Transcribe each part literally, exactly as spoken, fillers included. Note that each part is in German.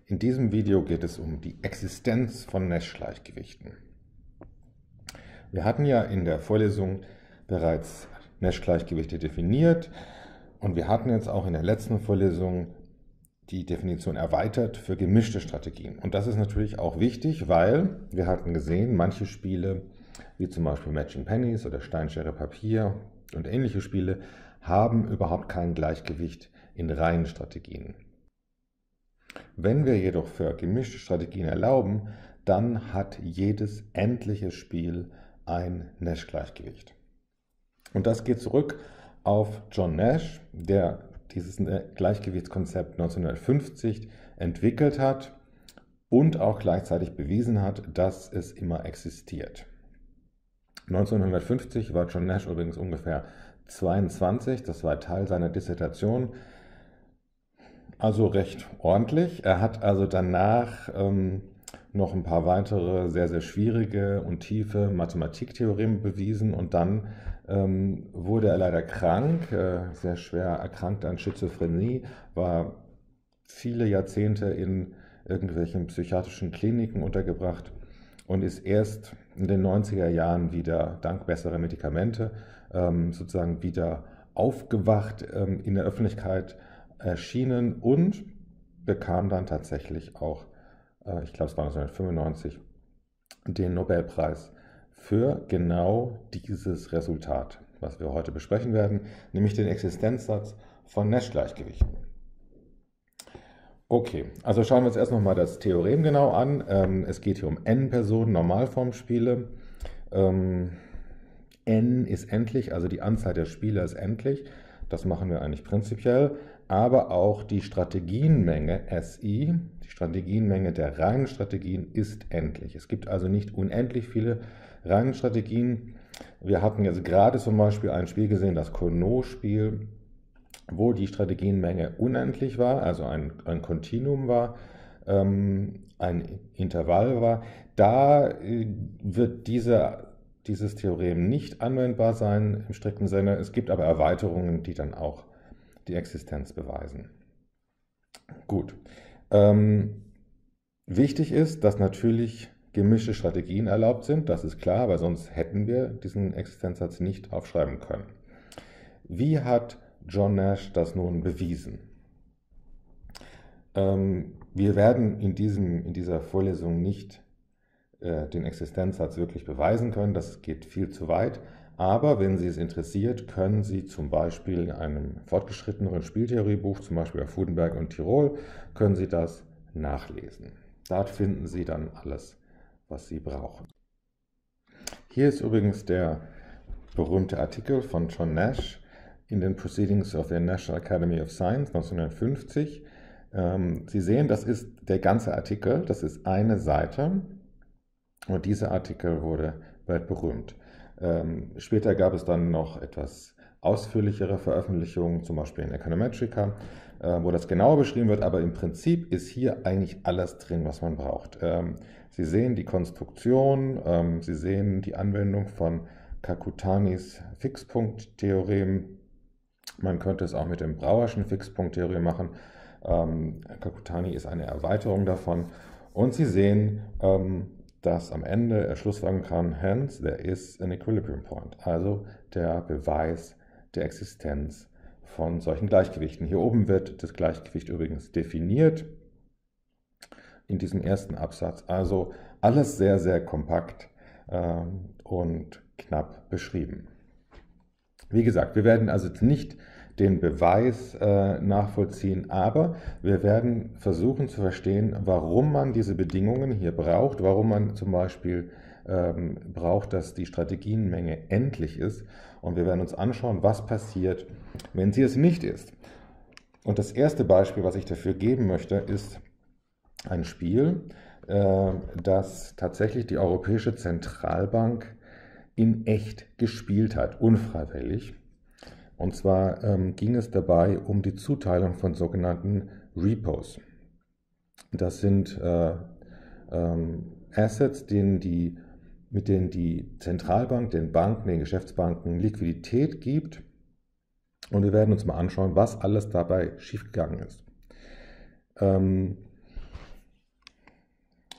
In diesem Video geht es um die Existenz von Nash-Gleichgewichten. Wir hatten ja in der Vorlesung bereits Nash-Gleichgewichte definiert und wir hatten jetzt auch in der letzten Vorlesung die Definition erweitert für gemischte Strategien. Und das ist natürlich auch wichtig, weil wir hatten gesehen, manche Spiele, wie zum Beispiel Matching Pennies oder Steinschere Papier und ähnliche Spiele, haben überhaupt kein Gleichgewicht in reinen Strategien. Wenn wir jedoch für gemischte Strategien erlauben, dann hat jedes endliche Spiel ein Nash-Gleichgewicht. Und das geht zurück auf John Nash, der dieses Gleichgewichtskonzept neunzehnhundertfünfzig entwickelt hat und auch gleichzeitig bewiesen hat, dass es immer existiert. neunzehnhundertfünfzig war John Nash übrigens ungefähr zweiundzwanzig, das war Teil seiner Dissertation, also recht ordentlich. Er hat also danach ähm, noch ein paar weitere sehr, sehr schwierige und tiefe Mathematiktheoreme bewiesen und dann ähm, wurde er leider krank, äh, sehr schwer erkrankt an Schizophrenie, war viele Jahrzehnte in irgendwelchen psychiatrischen Kliniken untergebracht und ist erst in den neunziger Jahren wieder, dank besserer Medikamente, ähm, sozusagen wieder aufgewacht, ähm, in der Öffentlichkeit erschienen und bekam dann tatsächlich auch, äh, ich glaube es war neunzehnhundertfünfundneunzig, den Nobelpreis für genau dieses Resultat, was wir heute besprechen werden, nämlich den Existenzsatz von Nash-Gleichgewichten. Okay, also schauen wir uns erst nochmal das Theorem genau an. Ähm, es geht hier um n-Personen-Normalformspiele. Ähm, n ist endlich, also die Anzahl der Spieler ist endlich. Das machen wir eigentlich prinzipiell. Aber auch die Strategienmenge S I, die Strategienmenge der reinen Strategien, ist endlich. Es gibt also nicht unendlich viele reine Strategien. Wir hatten jetzt gerade zum Beispiel ein Spiel gesehen, das Cournot-Spiel, wo die Strategienmenge unendlich war, also ein, ein Kontinuum war, ähm, ein Intervall war. Da äh, wird diese, dieses Theorem nicht anwendbar sein im strikten Sinne. Es gibt aber Erweiterungen, die dann auch die Existenz beweisen. Gut. Ähm, wichtig ist, dass natürlich gemischte Strategien erlaubt sind, das ist klar, weil sonst hätten wir diesen Existenzsatz nicht aufschreiben können. Wie hat John Nash das nun bewiesen? Ähm, wir werden in, diesem, in dieser Vorlesung nicht äh, den Existenzsatz wirklich beweisen können, das geht viel zu weit. Aber wenn Sie es interessiert, können Sie zum Beispiel in einem fortgeschritteneren Spieltheoriebuch, zum Beispiel auf Fudenberg und Tirol, können Sie das nachlesen. Dort finden Sie dann alles, was Sie brauchen. Hier ist übrigens der berühmte Artikel von John Nash in den Proceedings of the National Academy of Science neunzehnhundertfünfzig. Ähm, Sie sehen, das ist der ganze Artikel, das ist eine Seite und dieser Artikel wurde weltberühmt. Ähm, später gab es dann noch etwas ausführlichere Veröffentlichungen, zum Beispiel in Econometrica, äh, wo das genauer beschrieben wird, aber im Prinzip ist hier eigentlich alles drin, was man braucht. Ähm, Sie sehen die Konstruktion, ähm, Sie sehen die Anwendung von Kakutanis Fixpunkttheorem. Man könnte es auch mit dem Brouwerschen Fixpunkttheorem machen. Ähm, Kakutani ist eine Erweiterung davon. Und Sie sehen, ähm, dass am Ende er schlussfolgern kann, hence there is an equilibrium point, also der Beweis der Existenz von solchen Gleichgewichten. Hier oben wird das Gleichgewicht übrigens definiert in diesem ersten Absatz, also alles sehr, sehr kompakt ähm, und knapp beschrieben. Wie gesagt, wir werden also nicht den Beweis äh, nachvollziehen, aber wir werden versuchen zu verstehen, warum man diese Bedingungen hier braucht, warum man zum Beispiel ähm, braucht, dass die Strategienmenge endlich ist und wir werden uns anschauen, was passiert, wenn sie es nicht ist. Und das erste Beispiel, was ich dafür geben möchte, ist ein Spiel, äh, das tatsächlich die Europäische Zentralbank in echt gespielt hat, unfreiwillig. Und zwar ähm, ging es dabei um die Zuteilung von sogenannten Repos. Das sind äh, ähm, Assets, denen die, mit denen die Zentralbank den Banken, den Geschäftsbanken Liquidität gibt. Und wir werden uns mal anschauen, was alles dabei schiefgegangen ist. Ähm,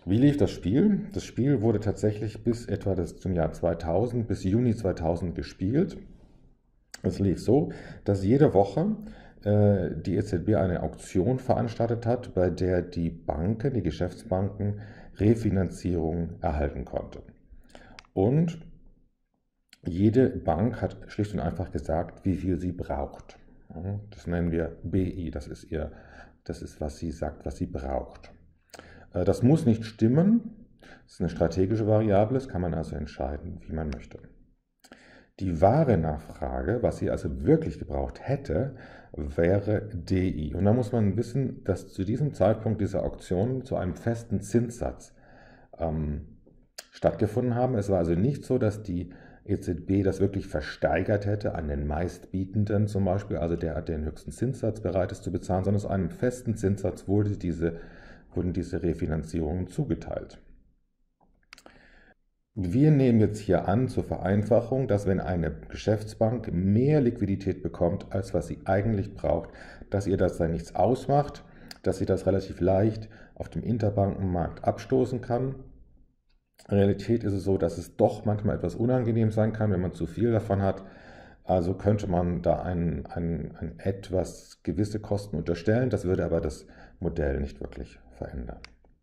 Wie lief das Spiel? Das Spiel wurde tatsächlich bis etwa das zum Jahr zweitausend, bis Juni zweitausend gespielt. Es lief so, dass jede Woche äh, die E Z B eine Auktion veranstaltet hat, bei der die Banken, die Geschäftsbanken, Refinanzierung erhalten konnten. Und jede Bank hat schlicht und einfach gesagt, wie viel sie braucht. Das nennen wir B I, das ist ihr, das ist, was sie sagt, was sie braucht. Das muss nicht stimmen, das ist eine strategische Variable, das kann man also entscheiden, wie man möchte. Die wahre Nachfrage, was sie also wirklich gebraucht hätte, wäre D I. Und da muss man wissen, dass zu diesem Zeitpunkt diese Auktionen zu einem festen Zinssatz ähm, stattgefunden haben. Es war also nicht so, dass die E Z B das wirklich versteigert hätte an den Meistbietenden zum Beispiel, also der den höchsten Zinssatz bereit ist zu bezahlen, sondern aus einem festen Zinssatz wurde diese, wurden diese Refinanzierungen zugeteilt. Wir nehmen jetzt hier an zur Vereinfachung, dass wenn eine Geschäftsbank mehr Liquidität bekommt, als was sie eigentlich braucht, dass ihr das dann nichts ausmacht, dass sie das relativ leicht auf dem Interbankenmarkt abstoßen kann. In Realität ist es so, dass es doch manchmal etwas unangenehm sein kann, wenn man zu viel davon hat. Also könnte man da ein, ein, ein etwas gewisse Kosten unterstellen, das würde aber das Modell nicht wirklich verändern.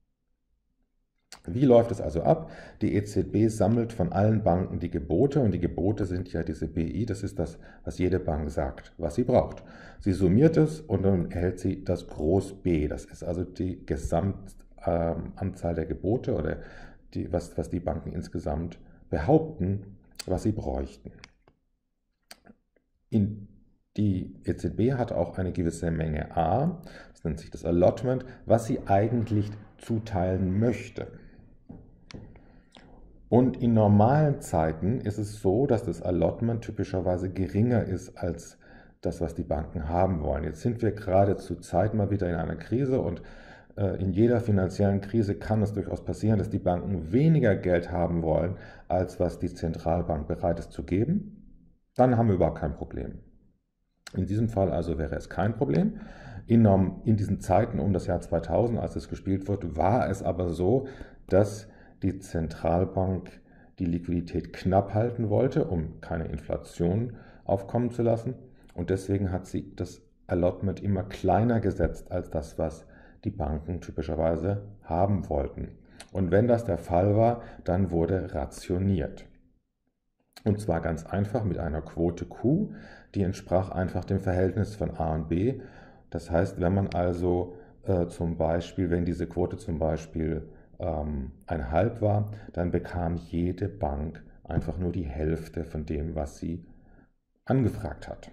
Wie läuft es also ab? Die E Z B sammelt von allen Banken die Gebote und die Gebote sind ja diese B I, das ist das, was jede Bank sagt, was sie braucht. Sie summiert es und dann erhält sie das Groß B, das ist also die Gesamtanzahl der Gebote oder die, was, was die Banken insgesamt behaupten, was sie bräuchten. In Die E Z B hat auch eine gewisse Menge A, das nennt sich das Allotment, was sie eigentlich zuteilen möchte. Und in normalen Zeiten ist es so, dass das Allotment typischerweise geringer ist als das, was die Banken haben wollen. Jetzt sind wir gerade zur Zeit mal wieder in einer Krise und äh, in jeder finanziellen Krise kann es durchaus passieren, dass die Banken weniger Geld haben wollen, als was die Zentralbank bereit ist zu geben. Dann haben wir überhaupt kein Problem. In diesem Fall also wäre es kein Problem. In, in diesen Zeiten um das Jahr zweitausend, als es gespielt wurde, war es aber so, dass die Zentralbank die Liquidität knapp halten wollte, um keine Inflation aufkommen zu lassen. Und deswegen hat sie das Allotment immer kleiner gesetzt als das, was die Banken typischerweise haben wollten. Und wenn das der Fall war, dann wurde rationiert. Und zwar ganz einfach mit einer Quote Q, die entsprach einfach dem Verhältnis von A und B. Das heißt, wenn man also äh, zum Beispiel, wenn diese Quote zum Beispiel ähm, ein Halb war, dann bekam jede Bank einfach nur die Hälfte von dem, was sie angefragt hat.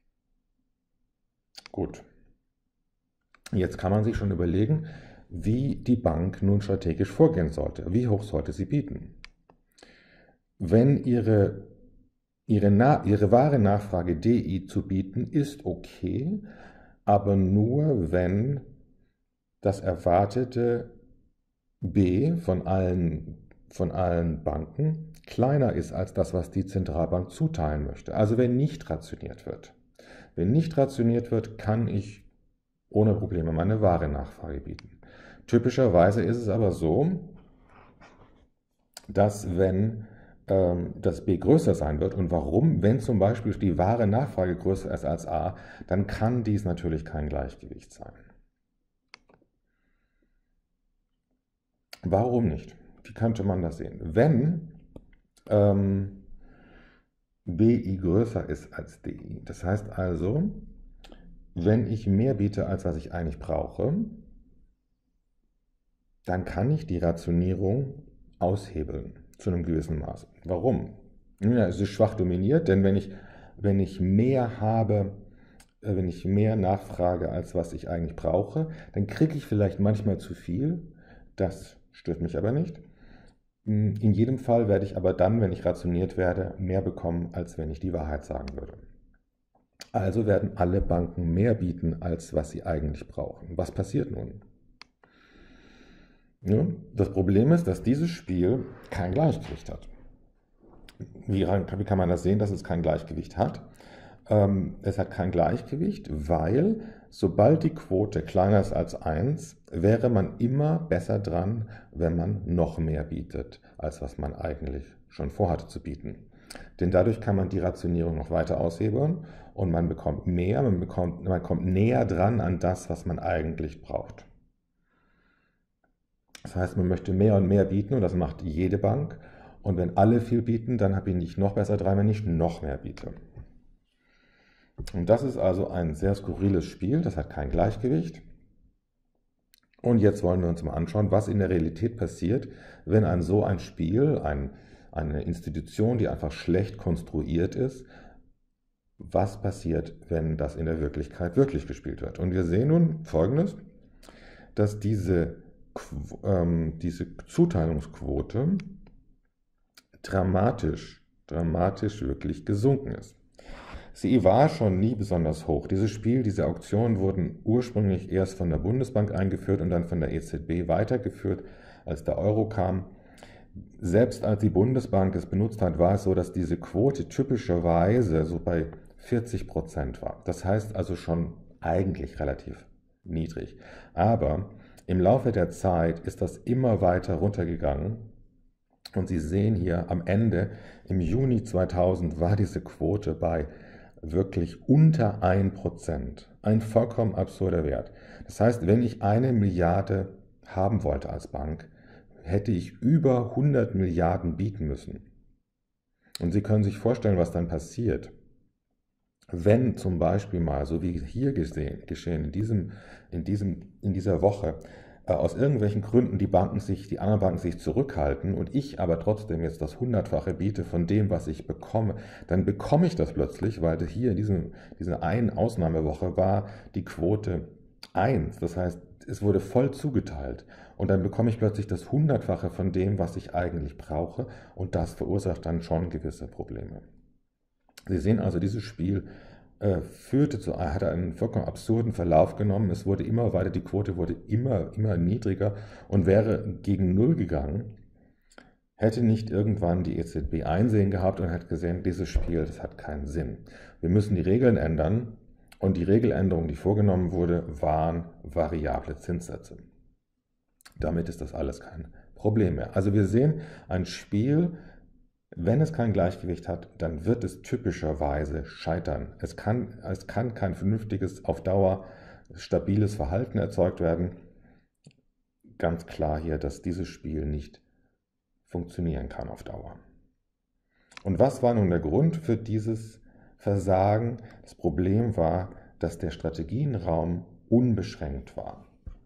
Gut. Jetzt kann man sich schon überlegen, wie die Bank nun strategisch vorgehen sollte. Wie hoch sollte sie bieten? Wenn ihre, ihre, Na, ihre wahre Nachfrage D I zu bieten, ist okay, aber nur, wenn das erwartete B von allen, von allen Banken kleiner ist als das, was die Zentralbank zuteilen möchte. Also wenn nicht rationiert wird. Wenn nicht rationiert wird, kann ich ohne Probleme meine wahre Nachfrage bieten. Typischerweise ist es aber so, dass wenn ähm, das B größer sein wird, und warum? Wenn zum Beispiel die wahre Nachfrage größer ist als A, dann kann dies natürlich kein Gleichgewicht sein. Warum nicht? Wie könnte man das sehen? Wenn ähm, B I größer ist als D I, das heißt also, wenn ich mehr biete, als was ich eigentlich brauche, dann kann ich die Rationierung aushebeln zu einem gewissen Maß. Warum? Ja, es ist schwach dominiert, denn wenn ich, wenn ich mehr habe, äh, wenn ich mehr nachfrage, als was ich eigentlich brauche, dann kriege ich vielleicht manchmal zu viel. Das stört mich aber nicht. In jedem Fall werde ich aber dann, wenn ich rationiert werde, mehr bekommen, als wenn ich die Wahrheit sagen würde. Also werden alle Banken mehr bieten, als was sie eigentlich brauchen. Was passiert nun? Ja, das Problem ist, dass dieses Spiel kein Gleichgewicht hat. Wie, wie kann man das sehen, dass es kein Gleichgewicht hat? Ähm, es hat kein Gleichgewicht, weil sobald die Quote kleiner ist als eins, wäre man immer besser dran, wenn man noch mehr bietet, als was man eigentlich schon vorhatte zu bieten. Denn dadurch kann man die Rationierung noch weiter aushebeln und man bekommt mehr, man, bekommt, man kommt näher dran an das, was man eigentlich braucht. Das heißt, man möchte mehr und mehr bieten und das macht jede Bank. Und wenn alle viel bieten, dann bin ich noch besser dran, wenn ich noch mehr biete. Und das ist also ein sehr skurriles Spiel, das hat kein Gleichgewicht. Und jetzt wollen wir uns mal anschauen, was in der Realität passiert, wenn ein so ein Spiel, ein, eine Institution, die einfach schlecht konstruiert ist, was passiert, wenn das in der Wirklichkeit wirklich gespielt wird. Und wir sehen nun Folgendes, dass diese, ähm, diese Zuteilungsquote dramatisch, dramatisch wirklich gesunken ist. Sie war schon nie besonders hoch. Dieses Spiel, diese Auktionen wurden ursprünglich erst von der Bundesbank eingeführt und dann von der E Z B weitergeführt, als der Euro kam. Selbst als die Bundesbank es benutzt hat, war es so, dass diese Quote typischerweise so bei vierzig Prozent war. Das heißt also schon eigentlich relativ niedrig. Aber im Laufe der Zeit ist das immer weiter runtergegangen. Und Sie sehen hier am Ende, im Juni zweitausend war diese Quote bei wirklich unter ein Prozent. Ein vollkommen absurder Wert. Das heißt, wenn ich eine Milliarde haben wollte als Bank, hätte ich über hundert Milliarden bieten müssen. Und Sie können sich vorstellen, was dann passiert. Wenn zum Beispiel mal, so wie hier gesehen, geschehen in, diesem, in, diesem, in dieser Woche, aus irgendwelchen Gründen die Banken sich, die anderen Banken sich zurückhalten und ich aber trotzdem jetzt das Hundertfache biete von dem, was ich bekomme, dann bekomme ich das plötzlich, weil hier in diesem, dieser einen Ausnahmewoche war die Quote eins. Das heißt, es wurde voll zugeteilt und dann bekomme ich plötzlich das Hundertfache von dem, was ich eigentlich brauche und das verursacht dann schon gewisse Probleme. Sie sehen also, dieses Spiel äh, führte zu, hat einen vollkommen absurden Verlauf genommen. Es wurde immer weiter, die Quote wurde immer, immer niedriger und wäre gegen Null gegangen, hätte nicht irgendwann die E Z B Einsehen gehabt und hätte gesehen, dieses Spiel, das hat keinen Sinn. Wir müssen die Regeln ändern und die Regeländerung, die vorgenommen wurde, waren variable Zinssätze. Damit ist das alles kein Problem mehr. Also wir sehen ein Spiel, wenn es kein Gleichgewicht hat, dann wird es typischerweise scheitern. Es kann, es kann kein vernünftiges, auf Dauer stabiles Verhalten erzeugt werden. Ganz klar hier, dass dieses Spiel nicht funktionieren kann auf Dauer. Und was war nun der Grund für dieses Versagen? Das Problem war, dass der Strategienraum unbeschränkt war.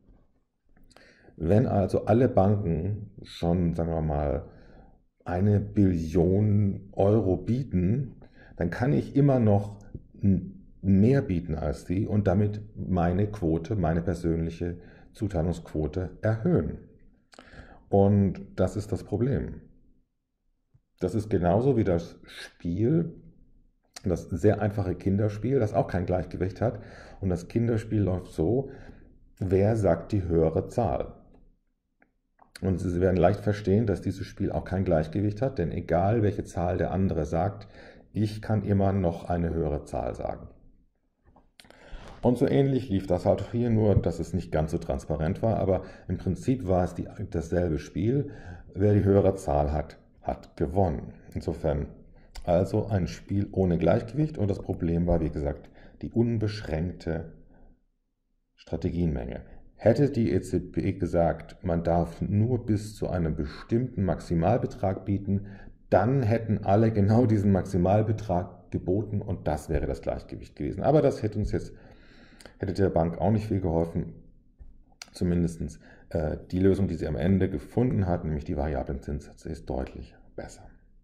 Wenn also alle Banken schon, sagen wir mal, eine Billion Euro bieten, dann kann ich immer noch mehr bieten als die und damit meine Quote, meine persönliche Zuteilungsquote erhöhen. Und das ist das Problem. Das ist genauso wie das Spiel, das sehr einfache Kinderspiel, das auch kein Gleichgewicht hat. Und das Kinderspiel läuft so, wer sagt die höhere Zahl? Und Sie werden leicht verstehen, dass dieses Spiel auch kein Gleichgewicht hat, denn egal welche Zahl der andere sagt, ich kann immer noch eine höhere Zahl sagen. Und so ähnlich lief das halt hier, nur dass es nicht ganz so transparent war, aber im Prinzip war es die, dasselbe Spiel. Wer die höhere Zahl hat, hat gewonnen. Insofern also ein Spiel ohne Gleichgewicht und das Problem war, wie gesagt, die unbeschränkte Strategienmenge. Hätte die E Z B gesagt, man darf nur bis zu einem bestimmten Maximalbetrag bieten, dann hätten alle genau diesen Maximalbetrag geboten und das wäre das Gleichgewicht gewesen. Aber das hätte uns jetzt, hätte der Bank auch nicht viel geholfen. Zumindest äh, die Lösung, die sie am Ende gefunden hat, nämlich die variablen Zinssätze, ist deutlich besser.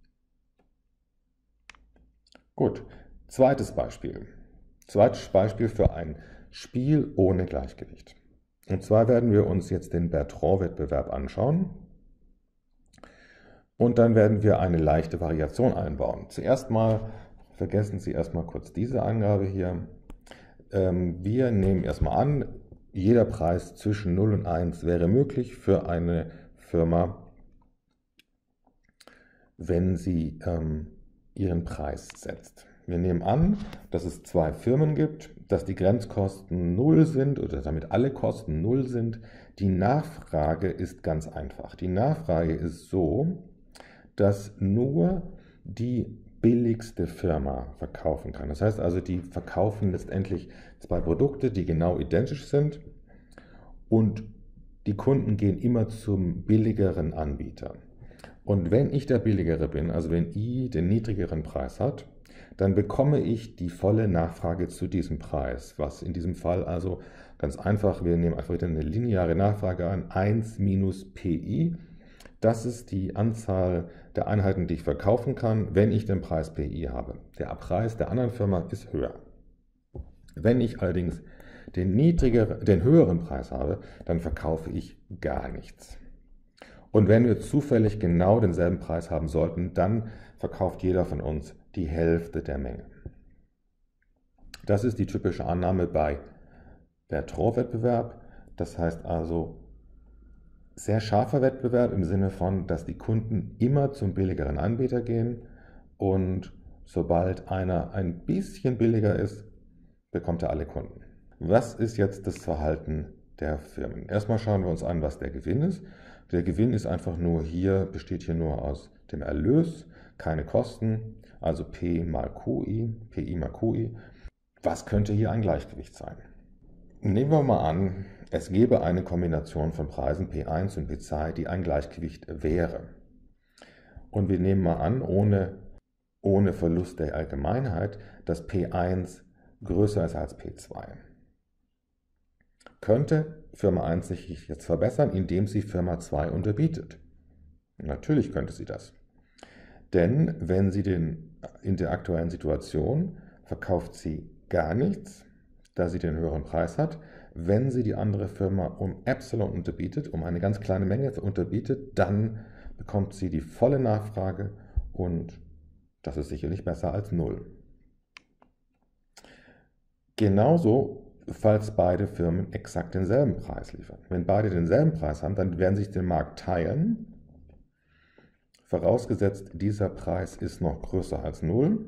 Gut, zweites Beispiel. Zweites Beispiel für ein Spiel ohne Gleichgewicht. Und zwar werden wir uns jetzt den Bertrand-Wettbewerb anschauen und dann werden wir eine leichte Variation einbauen. Zuerst mal, vergessen Sie erstmal kurz diese Angabe hier. Wir nehmen erstmal an, jeder Preis zwischen null und eins wäre möglich für eine Firma, wenn sie ähm, ihren Preis setzt. Wir nehmen an, dass es zwei Firmen gibt, dass die Grenzkosten null sind oder damit alle Kosten null sind. Die Nachfrage ist ganz einfach. Die Nachfrage ist so, dass nur die billigste Firma verkaufen kann. Das heißt also, die verkaufen letztendlich zwei Produkte, die genau identisch sind, und die Kunden gehen immer zum billigeren Anbieter. Und wenn ich der billigere bin, also wenn I den niedrigeren Preis hat, dann bekomme ich die volle Nachfrage zu diesem Preis, was in diesem Fall also ganz einfach, wir nehmen einfach wieder eine lineare Nachfrage an, eins minus P I. Das ist die Anzahl der Einheiten, die ich verkaufen kann, wenn ich den Preis P I habe. Der Preis der anderen Firma ist höher. Wenn ich allerdings den, niedrigeren, den höheren Preis habe, dann verkaufe ich gar nichts. Und wenn wir zufällig genau denselben Preis haben sollten, dann verkauft jeder von uns die Hälfte der Menge. Das ist die typische Annahme bei Bertrand-Wettbewerb. Das heißt also sehr scharfer Wettbewerb im Sinne von, dass die Kunden immer zum billigeren Anbieter gehen und sobald einer ein bisschen billiger ist, bekommt er alle Kunden. Was ist jetzt das Verhalten der Firmen? Erstmal schauen wir uns an, was der Gewinn ist. Der Gewinn ist einfach nur hier, besteht hier nur aus dem Erlös, keine Kosten, also P mal Q I, P I mal Q I. Was könnte hier ein Gleichgewicht sein? Nehmen wir mal an, es gäbe eine Kombination von Preisen P eins und P zwei, die ein Gleichgewicht wäre. Und wir nehmen mal an, ohne, ohne Verlust der Allgemeinheit, dass P eins größer ist als P zwei. Könnte Firma eins sich jetzt verbessern, indem sie Firma zwei unterbietet? Natürlich könnte sie das. Denn wenn sie den, in der aktuellen Situation verkauft sie gar nichts, da sie den höheren Preis hat. Wenn sie die andere Firma um Epsilon unterbietet, um eine ganz kleine Menge unterbietet, dann bekommt sie die volle Nachfrage und das ist sicherlich besser als null. Genauso, falls beide Firmen exakt denselben Preis liefern. Wenn beide denselben Preis haben, dann werden sie sich den Markt teilen. Vorausgesetzt, dieser Preis ist noch größer als null,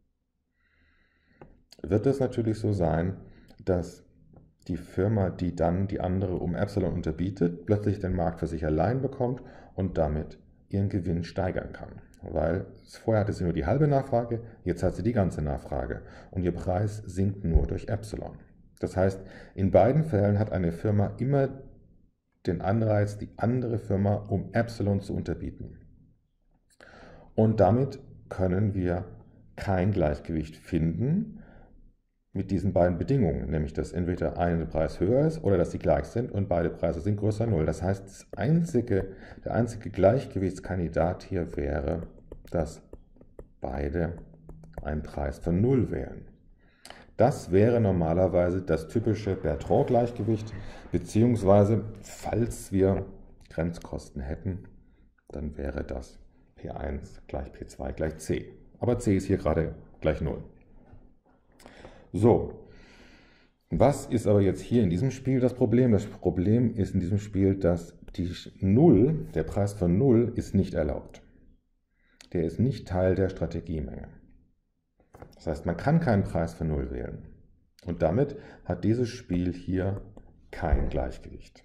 wird es natürlich so sein, dass die Firma, die dann die andere um Epsilon unterbietet, plötzlich den Markt für sich allein bekommt und damit ihren Gewinn steigern kann. Weil vorher hatte sie nur die halbe Nachfrage, jetzt hat sie die ganze Nachfrage und ihr Preis sinkt nur durch Epsilon. Das heißt, in beiden Fällen hat eine Firma immer den Anreiz, die andere Firma um Epsilon zu unterbieten. Und damit können wir kein Gleichgewicht finden mit diesen beiden Bedingungen, nämlich dass entweder ein Preis höher ist oder dass sie gleich sind und beide Preise sind größer als null. Das heißt, das einzige, der einzige Gleichgewichtskandidat hier wäre, dass beide einen Preis von null wählen. Das wäre normalerweise das typische Bertrand-Gleichgewicht, beziehungsweise falls wir Grenzkosten hätten, dann wäre das P eins gleich P zwei gleich C. Aber C ist hier gerade gleich null. So, was ist aber jetzt hier in diesem Spiel das Problem? Das Problem ist in diesem Spiel, dass die null, der Preis von null ist nicht erlaubt. Der ist nicht Teil der Strategiemenge. Das heißt, man kann keinen Preis von null wählen. Und damit hat dieses Spiel hier kein Gleichgewicht.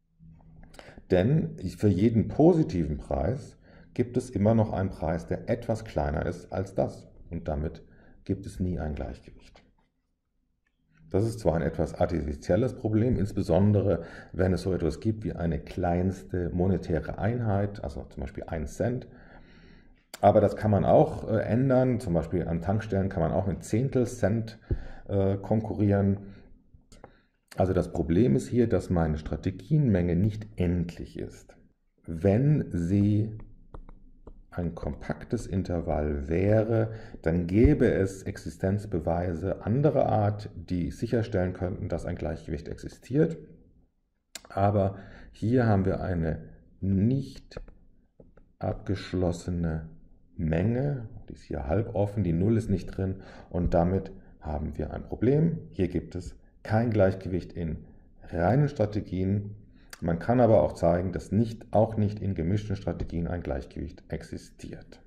Denn für jeden positiven Preis gibt es immer noch einen Preis, der etwas kleiner ist als das. Und damit gibt es nie ein Gleichgewicht. Das ist zwar ein etwas artifizielles Problem, insbesondere wenn es so etwas gibt wie eine kleinste monetäre Einheit, also zum Beispiel ein Cent. Aber das kann man auch äh, ändern, zum Beispiel an Tankstellen kann man auch mit Zehntelcent äh, konkurrieren. Also das Problem ist hier, dass meine Strategienmenge nicht endlich ist. Wenn sie ein kompaktes Intervall wäre, dann gäbe es Existenzbeweise anderer Art, die sicherstellen könnten, dass ein Gleichgewicht existiert. Aber hier haben wir eine nicht abgeschlossene Menge, die ist hier halb offen, die null ist nicht drin und damit haben wir ein Problem. Hier gibt es kein Gleichgewicht in reinen Strategien. Man kann aber auch zeigen, dass nicht, auch nicht in gemischten Strategien ein Gleichgewicht existiert.